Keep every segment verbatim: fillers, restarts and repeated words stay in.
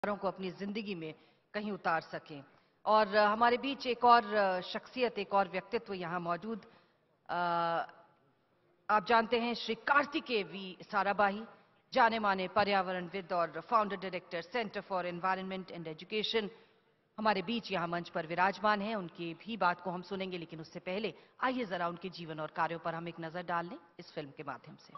को अपनी जिंदगी में कहीं उतार सकें। और हमारे बीच एक और शख्सियत, एक और व्यक्तित्व यहाँ मौजूद, आप जानते हैं श्री कार्तिकेय वी साराभाई, जाने माने पर्यावरणविद और founder director centre for environment and education, हमारे बीच यहाँ मंच पर विराजमान हैं। उनकी भी बात को हम सुनेंगे, लेकिन उससे पहले आइए जरा उनके जीवन और कार्यों पर हम एक नजर डाल लें इस फिल्म के माध्यम से।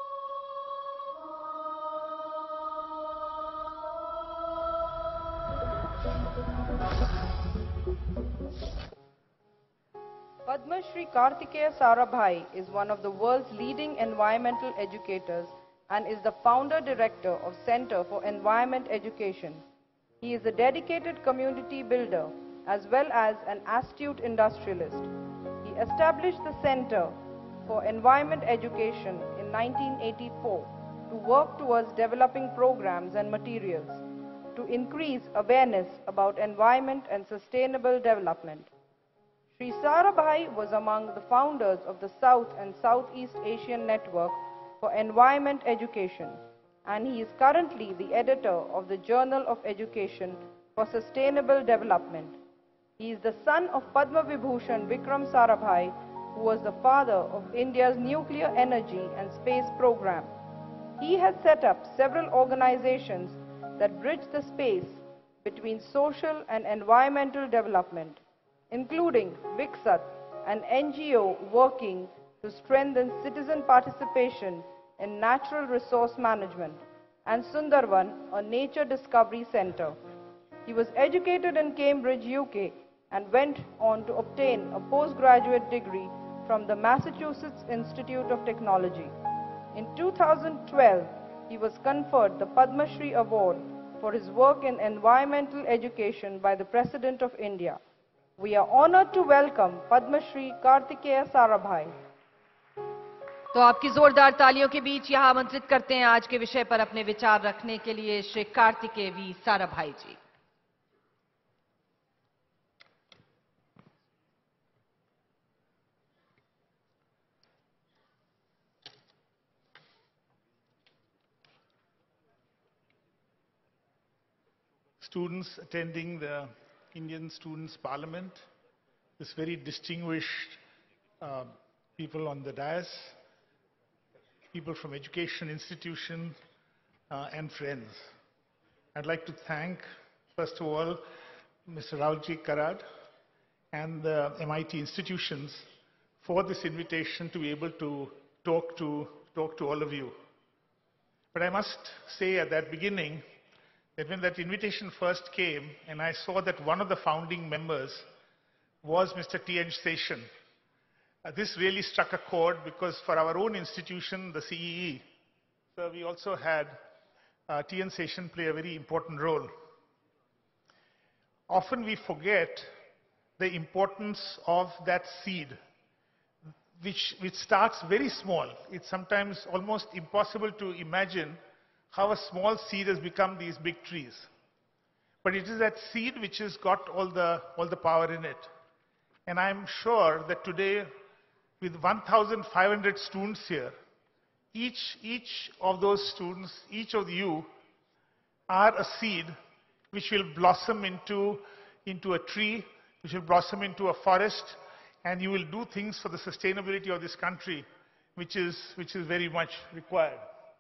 Padma Shri Kartikeya Sarabhai is one of the world's leading environmental educators and is the founder director of Center for Environment Education. He is a dedicated community builder as well as an astute industrialist. He established the Center for Environment Education in nineteen eighty-four to work towards developing programs and materials to increase awareness about environment and sustainable development. Shri Sarabhai was among the founders of the South and Southeast Asian Network for Environment Education, and he is currently the editor of the Journal of Education for Sustainable Development. He is the son of Padma Vibhushan Vikram Sarabhai, who was the father of India's nuclear energy and space program. He has set up several organizations that bridge the space between social and environmental development, including Viksat, an N G O working to strengthen citizen participation in natural resource management, and Sundarvan, a nature discovery center. He was educated in Cambridge, U K, and went on to obtain a postgraduate degree from the Massachusetts Institute of Technology. In two thousand twelve, he was conferred the Padma Shri Award for his work in environmental education by the President of India. We are honored to welcome Padma Shri Kartikeya Sarabhai. तो आपकी जोरदार तालियों के बीच यहाँ आमंत्रित करते हैं आज के विषय पर अपने विचार रखने के लिए Shri Kartikeya V Sarabhai ji. Students attending the Indian Students' Parliament, this very distinguished uh, people on the dais, people from education institution, uh, and friends. I'd like to thank, first of all, Mister Raulji Karad and the M I T institutions for this invitation to be able to talk to, talk to all of you. But I must say at that beginning that when that invitation first came and I saw that one of the founding members was Mister T N Seshan, uh, this really struck a chord, because for our own institution, the C E E, so we also had uh, T N Seshan play a very important role. Often we forget the importance of that seed, which, which starts very small. It's sometimes almost impossible to imagine how a small seed has become these big trees. But it is that seed which has got all the, all the power in it. And I'm sure that today, with one thousand five hundred students here, each, each of those students, each of you, are a seed which will blossom into, into a tree, which will blossom into a forest, and you will do things for the sustainability of this country, which is, which is very much required.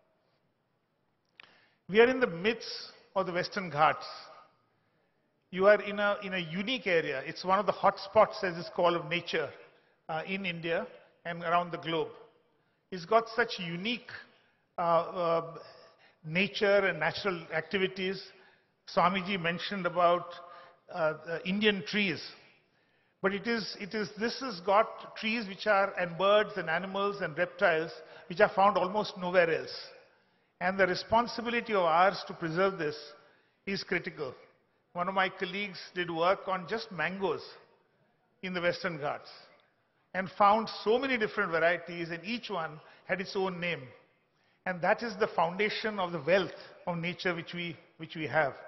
We are in the midst of the Western Ghats. You are in a, in a unique area. It's one of the hot spots, as is called, of nature uh, in India and around the globe. It's got such unique uh, uh, nature and natural activities. Swamiji mentioned about uh, the Indian trees. But it is, it is, this has got trees which are, and birds and animals and reptiles, which are found almost nowhere else. And the responsibility of ours to preserve this is critical. One of my colleagues did work on just mangoes in the Western Ghats and found so many different varieties, and each one had its own name. And that is the foundation of the wealth of nature which we, which we have.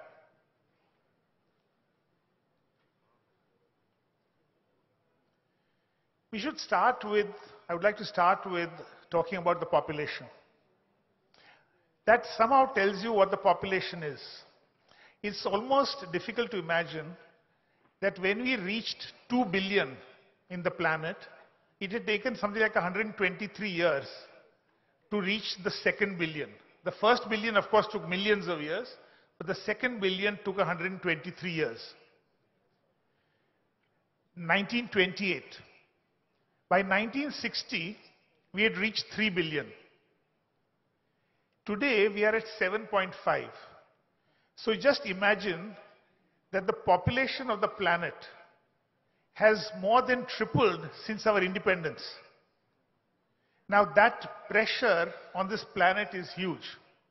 We should start with, I would like to start with talking about the population. That somehow tells you what the population is. It's almost difficult to imagine that when we reached two billion in the planet, it had taken something like one hundred twenty-three years to reach the second billion. The first billion, of course, took millions of years, but the second billion took one hundred twenty-three years. nineteen twenty-eight. By nineteen sixty, we had reached three billion. Today, we are at seven point five. So just imagine that the population of the planet has more than tripled since our independence. Now that pressure on this planet is huge.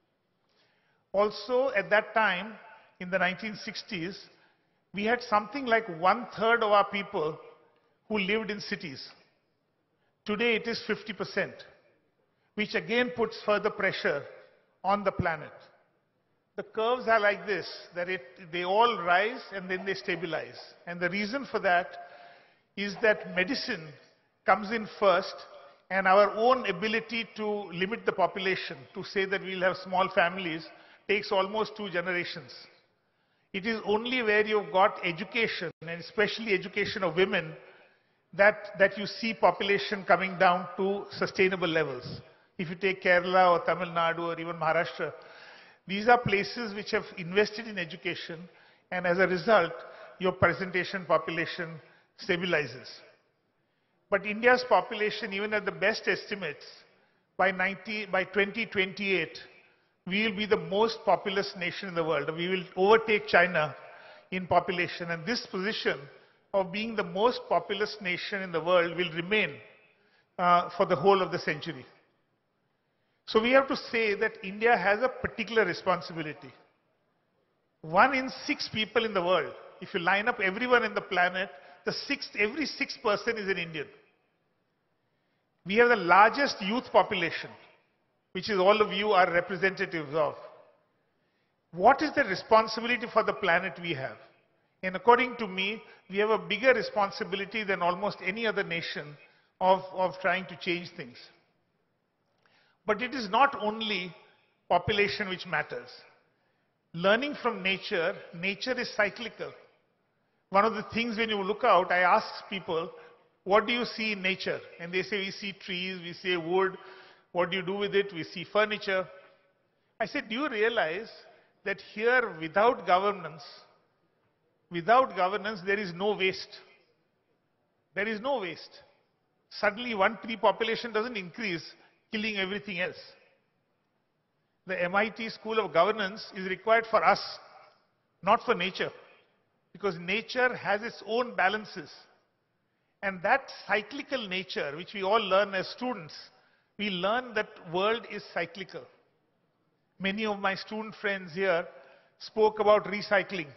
Also, at that time, in the nineteen sixties, we had something like one third of our people who lived in cities. Today it is fifty percent, which again puts further pressure on the planet. The curves are like this, that it, they all rise and then they stabilize. And the reason for that is that medicine comes in first, and our own ability to limit the population, to say that we'll have small families, takes almost two generations. It is only where you've got education, and especially education of women, that, that you see population coming down to sustainable levels. If you take Kerala or Tamil Nadu or even Maharashtra, these are places which have invested in education, and as a result, your presentation population stabilizes. But India's population, even at the best estimates, by, ninety, by twenty twenty-eight, we will be the most populous nation in the world. We will overtake China in population, and this position of being the most populous nation in the world will remain uh, for the whole of the century. So we have to say that India has a particular responsibility. One in six people in the world, if you line up everyone in the planet, the sixth, every sixth person is an Indian. We have the largest youth population, which is all of you are representatives of. What is the responsibility for the planet we have? And according to me, we have a bigger responsibility than almost any other nation of, of trying to change things. But it is not only population which matters. Learning from nature, nature is cyclical. One of the things when you look out, I ask people, what do you see in nature? And they say, we see trees, we see wood. What do you do with it? We see furniture. I said, do you realize that here, without governance, without governance, there is no waste. There is no waste. Suddenly, one tree population doesn't increase, killing everything else. The M I T School of Governance is required for us, not for nature. Because nature has its own balances. And that cyclical nature, which we all learn as students, we learn that world is cyclical. Many of my student friends here spoke about recycling.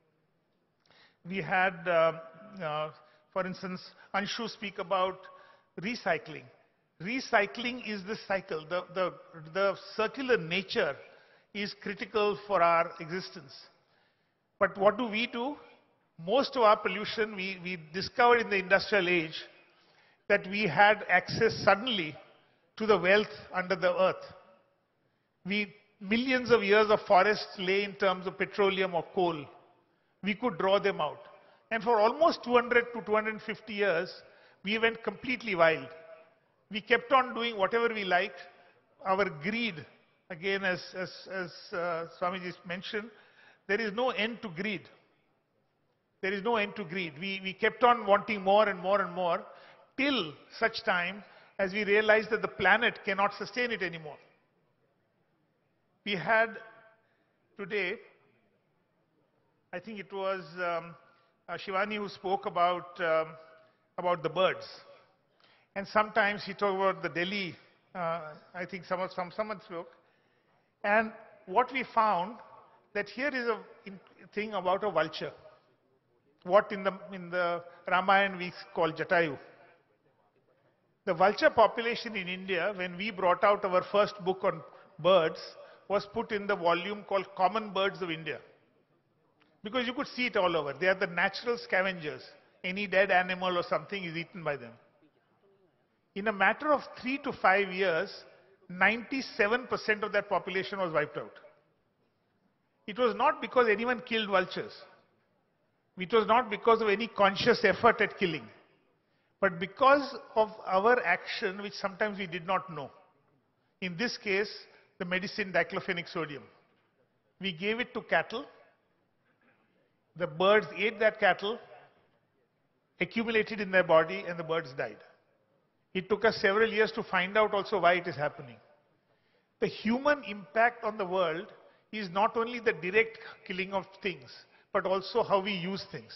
We had, uh, uh, for instance, Anshu speak about recycling. Recycling is the cycle. The, the, the circular nature is critical for our existence. But what do we do? Most of our pollution, we, we discovered in the industrial age that we had access suddenly to the wealth under the earth. We, millions of years of forests lay in terms of petroleum or coal. We could draw them out. And for almost two hundred to two hundred fifty years, we went completely wild. We kept on doing whatever we liked. Our greed, again, as, as, as uh, Swamiji mentioned, there is no end to greed. There is no end to greed. We, we kept on wanting more and more and more till such time as we realized that the planet cannot sustain it anymore. We had today, I think it was um, uh, Shivani who spoke about, um, about the birds. And sometimes he talked about the Delhi, uh, I think someone, some, someone spoke. And what we found, that here is a in, thing about a vulture. What in the, in the Ramayana we call Jatayu. The vulture population in India, when we brought out our first book on birds, was put in the volume called Common Birds of India. Because you could see it all over. They are the natural scavengers. Any dead animal or something is eaten by them. In a matter of three to five years, ninety-seven percent of that population was wiped out. it was not because anyone killed vultures. It was not because of any conscious effort at killing, but because of our action, which sometimes we did not know. In this case, the medicine diclofenac sodium. We gave it to cattle. The birds ate that cattle, accumulated in their body, and the birds died. It took us several years to find out also why it is happening. The human impact on the world is not only the direct killing of things, but also how we use things.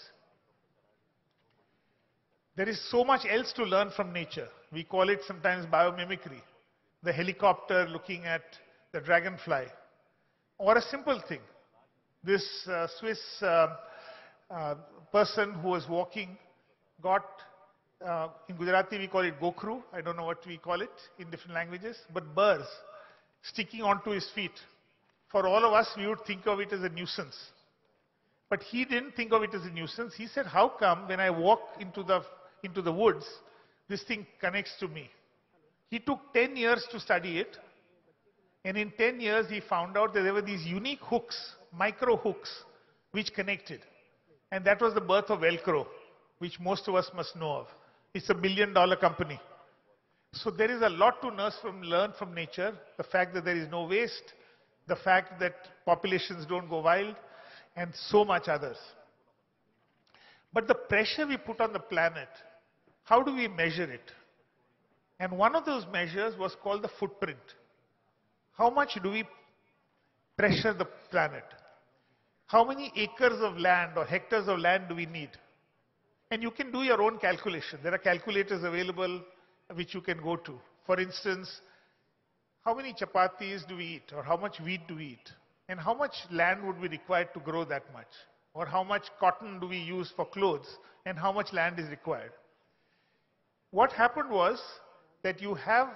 There is so much else to learn from nature. We call it sometimes biomimicry. The helicopter looking at the dragonfly. Or a simple thing. This uh, Swiss uh, uh, person who was walking got, uh, in Gujarati we call it gokru, I don't know what we call it in different languages, but burrs sticking onto his feet. For all of us, we would think of it as a nuisance. But he didn't think of it as a nuisance. He said, how come when I walk into the, into the woods, this thing connects to me? He took ten years to study it. And in ten years, he found out that there were these unique hooks, micro hooks, which connected. And that was the birth of Velcro, which most of us must know of. It's a billion dollar company. So there is a lot to nurse from, learn from nature. The fact that there is no waste, the fact that populations don't go wild, and so much others. But the pressure we put on the planet, how do we measure it? And one of those measures was called the footprint. How much do we pressure the planet? How many acres of land or hectares of land do we need? And you can do your own calculation. There are calculators available which you can go to. For instance, how many chapatis do we eat, or how much wheat do we eat? And how much land would be required to grow that much? Or how much cotton do we use for clothes, and how much land is required? What happened was that you have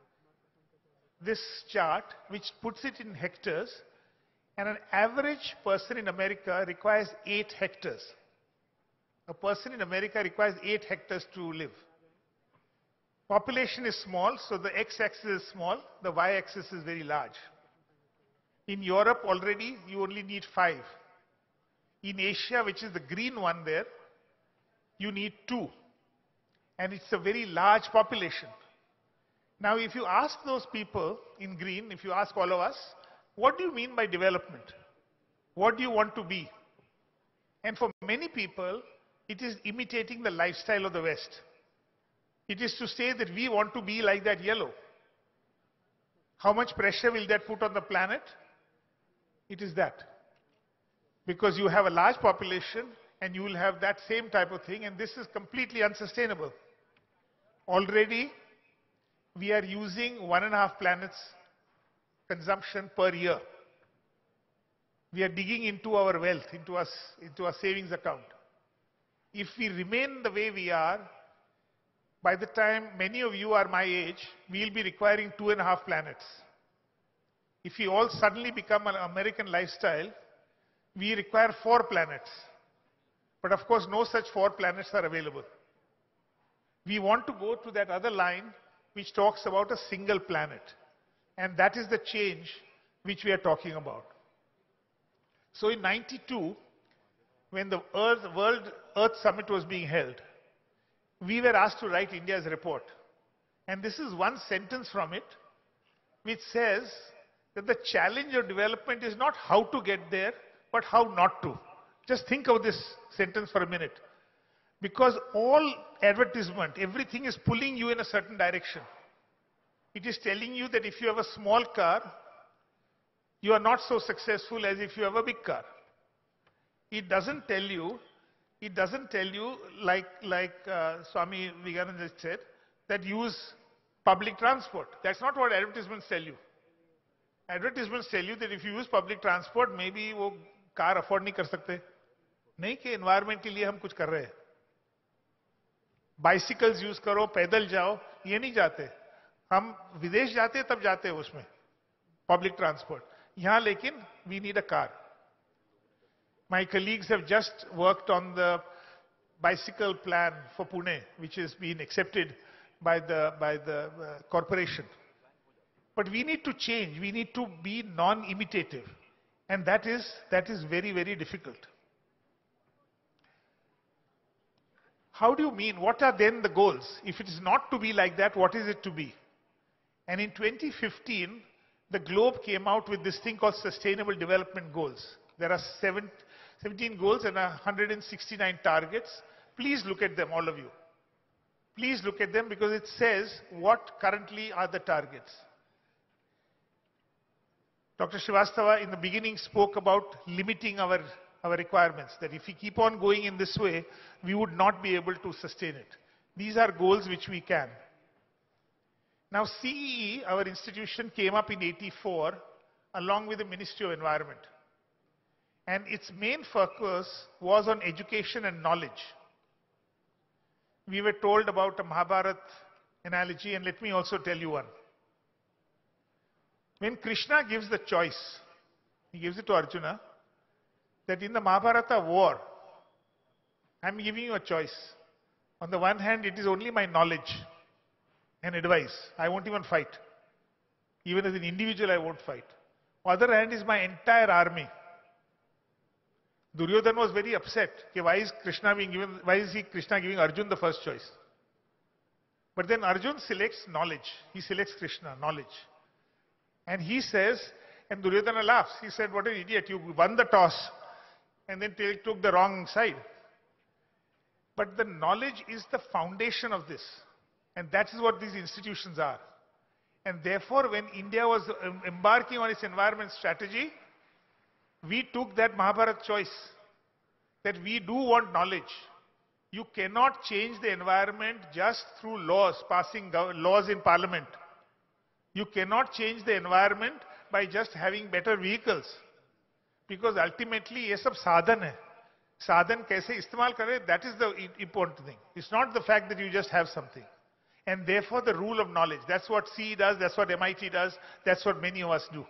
this chart which puts it in hectares, and an average person in America requires eight hectares. A person in America requires eight hectares to live. Population is small, so the x-axis is small, the y-axis is very large. In Europe already, you only need five. In Asia, which is the green one there, you need two. And it's a very large population. Now, if you ask those people in green, if you ask all of us, what do you mean by development? What do you want to be? And for many people, it is imitating the lifestyle of the West. It is to say that we want to be like that yellow. How much pressure will that put on the planet? It is that. Because you have a large population and you will have that same type of thing, and this is completely unsustainable. Already, we are using one and a half planets consumption per year. We are digging into our wealth, into our, into our savings account. If we remain the way we are, by the time many of you are my age, we will be requiring two and a half planets. If we all suddenly become an American lifestyle, we require four planets. But of course, no such four planets are available. We want to go to that other line which talks about a single planet. And that is the change which we are talking about. So in ninety-two, when the Earth, World Earth Summit was being held, we were asked to write India's report. And this is one sentence from it, which says that the challenge of development is not how to get there, but how not to. Just think of this sentence for a minute. Because all advertisement, everything is pulling you in a certain direction. It is telling you that if you have a small car, you are not so successful as if you have a big car. It doesn't tell you, it doesn't tell you, like, like uh, Swami Vivekananda said, that use public transport. That's not what advertisements tell you. Advertisements tell you that if you use public transport, maybe वो car afford नहीं कर सकते. नहीं कि environment के लिए हम कुछ कर रहे हैं. Bicycles use करो, पैदल जाओ, ये नहीं जाते. हम विदेश जाते तब जाते हैं उसमें, public transport. यहाँ लेकिन we need a car. My colleagues have just worked on the bicycle plan for Pune, which has been accepted by the, by the uh, corporation. But we need to change. We need to be non-imitative. And that is, that is very, very difficult. How do you mean? What are then the goals? If it is not to be like that, what is it to be? And in twenty fifteen, the globe came out with this thing called Sustainable Development Goals. There are seven, seventeen goals and one hundred sixty-nine targets. Please look at them, all of you. Please look at them because it says what currently are the targets. Doctor Srivastava in the beginning spoke about limiting our, our requirements, that if we keep on going in this way, we would not be able to sustain it. These are goals which we can. Now C E E, our institution, came up in eighty-four along with the Ministry of Environment. And its main focus was on education and knowledge. We were told about a Mahabharat analogy, and let me also tell you one. When Krishna gives the choice, he gives it to Arjuna, that in the Mahabharata war, I'm giving you a choice. On the one hand, it is only my knowledge and advice. I won't even fight. Even as an individual, I won't fight. On the other hand is my entire army. Duryodhana was very upset. Okay, why is Krishna being given, why is he Krishna giving Arjuna the first choice? But then Arjuna selects knowledge. He selects Krishna, knowledge. And he says, and Duryodhana laughs. He said, what an idiot, you won the toss and then took the wrong side. But the knowledge is the foundation of this. And that is what these institutions are. And therefore, when India was embarking on its environment strategy, we took that Mahabharata choice, that we do want knowledge. You cannot change the environment just through laws, passing laws in parliament. You cannot change the environment by just having better vehicles. Because ultimately, ये सब साधन है. साधन कैसे इस्तेमाल करें, that is the important thing. It's not the fact that you just have something. And therefore, the rule of knowledge. That's what C E does, that's what M I T does, that's what many of us do.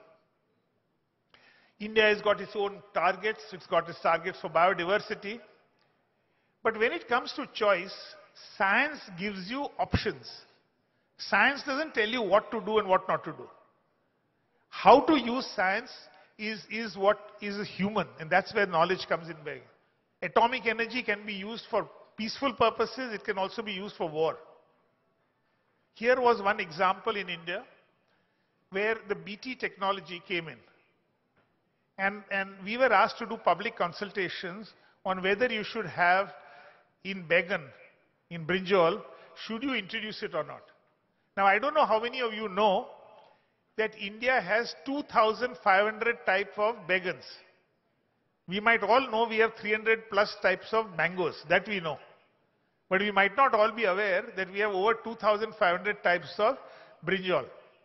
India has got its own targets, it's got its targets for biodiversity. But when it comes to choice, science gives you options. Science doesn't tell you what to do and what not to do. How to use science is, is what is human, and that's where knowledge comes in play. Atomic energy can be used for peaceful purposes, it can also be used for war. Here was one example in India where the B T technology came in. And, and we were asked to do public consultations on whether you should have in Began, in brinjal, should you introduce it or not. Now, I don't know how many of you know that India has two thousand five hundred types of begans. We might all know we have three hundred plus types of mangoes, that we know. But we might not all be aware that we have over two thousand five hundred types of brinjal.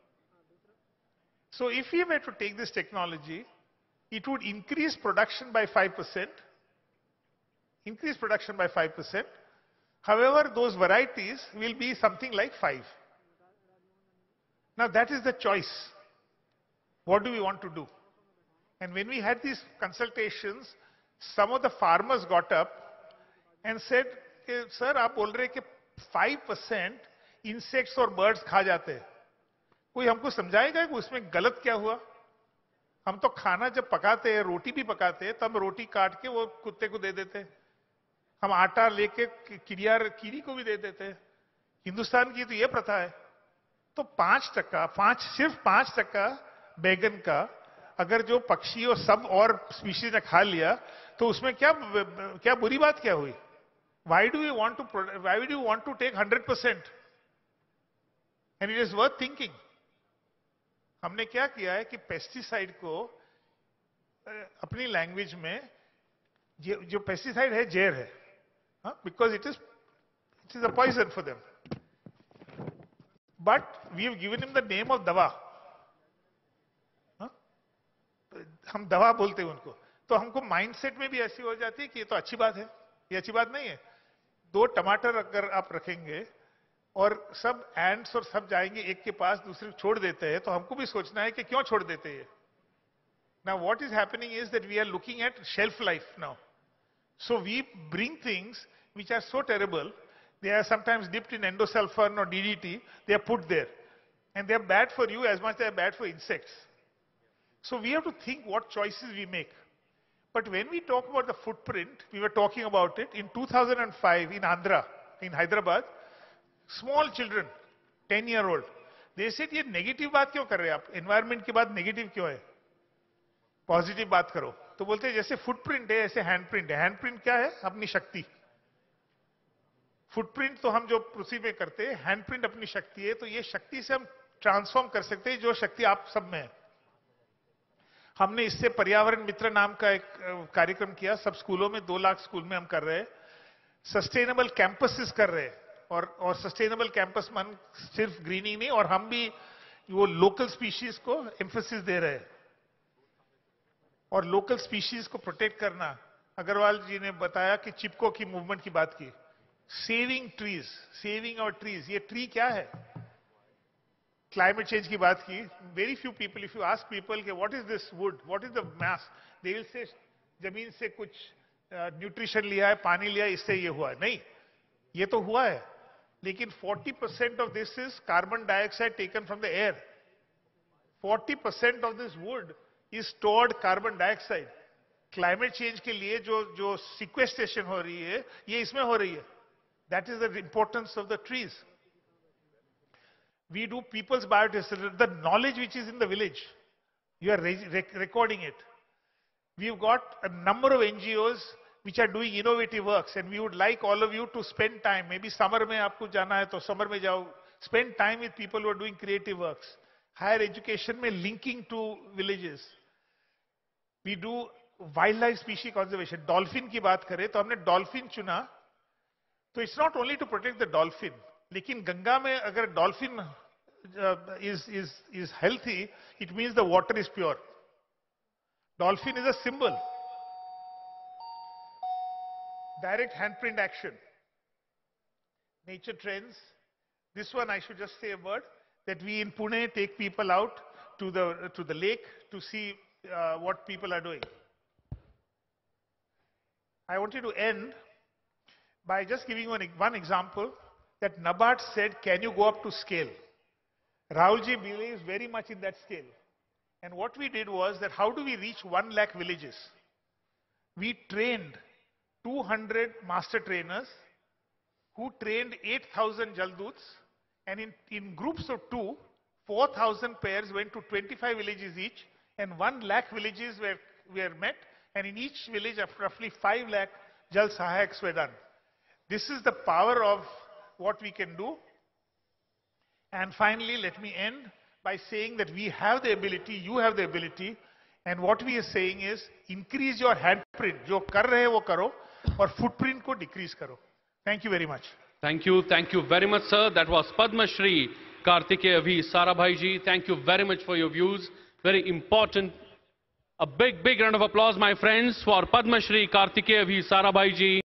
So if we were to take this technology, it would increase production by five percent. Increase production by five percent. However, those varieties will be something like five. Now that is the choice. What do we want to do? And when we had these consultations, some of the farmers got up and said, sir, आप बोल रहे कि five percent insects और birds खा जाते हैं. कोई हमको समझाएगा कि उसमें गलत क्या हुआ? हम तो खाना जब पकाते हैं, रोटी भी पकाते हैं, तब रोटी काट के वो कुत्ते को दे देते हैं. हम आटा लेके कीड़िया कीड़ी को भी दे देते हैं. हिंदुस्तान की तो ये प्रथा है. तो पांच टक्का, पांच सिर्फ पांच टक्का बैगन का अगर जो पक्षी और सब और स्पीशीज ने खा लिया, तो उसमें क्या क्या बुरी बात क्या हुई? Why do we want to why do you want to take one hundred percent? And it is worth thinking. हमने क्या किया है कि पेस्टिसाइड को अपनी लैंग्वेज में जो पेस्टिसाइड है जहर है, because it is it is a poison for them. But we have given him the name of दवा. हम दवा बोलते हैं उनको. तो हमको माइंडसेट में भी ऐसी हो जाती है कि ये तो अच्छी बात है. ये अच्छी बात नहीं है. दो टमाटर अगर आप रखेंगे और सब एंड्स और सब जाएंगे एक के पास, दूसरे छोड़ देते हैं, तो हमको भी सोचना है कि क्यों छोड़ देते हैं. Now what is happening is that we are looking at shelf life now. So we bring things which are so terrible, they are sometimes dipped in endosulfan or D D T, they are put there. And they are bad for you as much as they are bad for insects. So we have to think what choices we make. But when we talk about the footprint, we were talking about it in two thousand five in Andhra, in Hyderabad, small children, ten year old, they said, ये negative बात क्यों कर रहे हैं आप? Environment के बाद negative क्यों है? Positive बात करो. तो बोलते हैं जैसे footprint है, ऐसे handprint है. Handprint क्या है? अपनी शक्ति. Footprint तो हम जो पृथ्वी पे करते हैं, handprint अपनी शक्ति है, तो ये शक्ति से हम transform कर सकते हैं जो शक्ति आप सब में है. हमने इससे पर्यावरण मित्र नाम का एक कार्यक्रम किया, सब स्कूलों में, दो लाख स्कूल में हम कर रहे हैं. सस्टेनेबल कैंपसेस कर रहे हैं, और और सस्टेनेबल कैंपस मन सिर्फ ग्रीनिंग नहीं, और हम भी वो लोकल स्पीशीज को एम्फेसिस दे रहे हैं. और लोकल स्पीशीज को प्रोटेक्ट करना, अग्रवाल जी ने बताया कि चिपको की मूवमेंट की बात की. Saving trees, saving our trees, ये ट्री क्या है? क्लाइमेट चेंज की बात की. Very few people, if you ask people कि what is this wood, what is the mass, they will say जमीन से कुछ न्यूट्रिशन uh, लिया है, पानी लिया है, इससे ये हुआ है. नहीं, ये तो हुआ है, लेकिन forty percent of this is carbon dioxide taken from the air. forty percent of this wood is stored carbon dioxide. Climate change के लिए जो जो सिक्वेस्ट्रेशन हो रही है, ये इसमें हो रही है. That is the importance of the trees. We do people's biodiversity, the knowledge which is in the village. You are rec recording it. We've got a number of N G Os which are doing innovative works, and we would like all of you to spend time. Maybe summer mein aapko jana hai to summer mein jao. Spend time with people who are doing creative works. Higher education mein linking to villages. We do wildlife species conservation. Dolphin की बात करें तो हमने dolphin चुना. तो it's not only to protect the dolphin. लेकिन गंगा में अगर dolphin is is is healthy, it means the water is pure. Dolphin is a symbol. Direct handprint action. Nature trends. This one I should just say a word that we in Pune take people out to the to the lake to see what people are doing. I wanted to and by just giving one, one example that NABARD said, can you go up to scale? Rahulji believes very much in that scale. And what we did was that how do we reach one lakh villages? We trained two hundred master trainers who trained eight thousand Jalduts, and in, in groups of two, four thousand pairs went to twenty-five villages each, and one lakh villages were, were met, and in each village of roughly five lakh Jal Sahayaks were done. This is the power of what we can do. And finally, let me end by saying that we have the ability, you have the ability, and what we are saying is increase your handprint. जो कर रहे हैं वो करो, और footprint को decrease करो. Thank you very much. Thank you, thank you very much, sir. That was Padma Shri Kartikeya V. Sarabhai ji. Thank you very much for your views. Very important. A big, big round of applause, my friends, for Padma Shri Kartikeya V. Sarabhai ji.